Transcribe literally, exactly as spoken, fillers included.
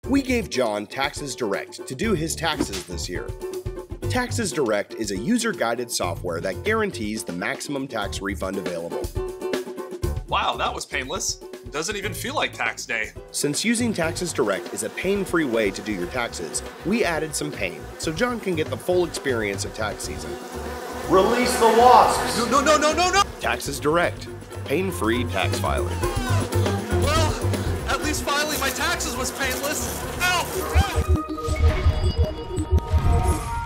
We gave John Taxes Direct to do his taxes this year. Taxes Direct is a user-guided software that guarantees the maximum tax refund available. Wow, that was painless. Doesn't even feel like tax day. Since using Taxes Direct is a pain-free way to do your taxes, we added some pain so John can get the full experience of tax season. Release the wasps! No, no, no, no, no, no! Taxes Direct. Pain-free tax filing. Well, at least filing my taxes was painless. Ow! Ow!